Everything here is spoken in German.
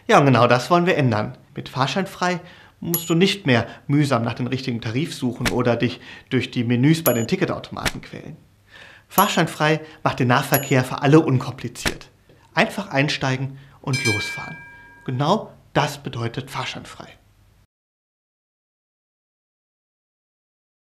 Ja, und genau das wollen wir ändern. Mit Fahrscheinfrei musst du nicht mehr mühsam nach dem richtigen Tarif suchen oder dich durch die Menüs bei den Ticketautomaten quälen. Fahrscheinfrei macht den Nahverkehr für alle unkompliziert. Einfach einsteigen und losfahren. Genau das bedeutet fahrscheinfrei.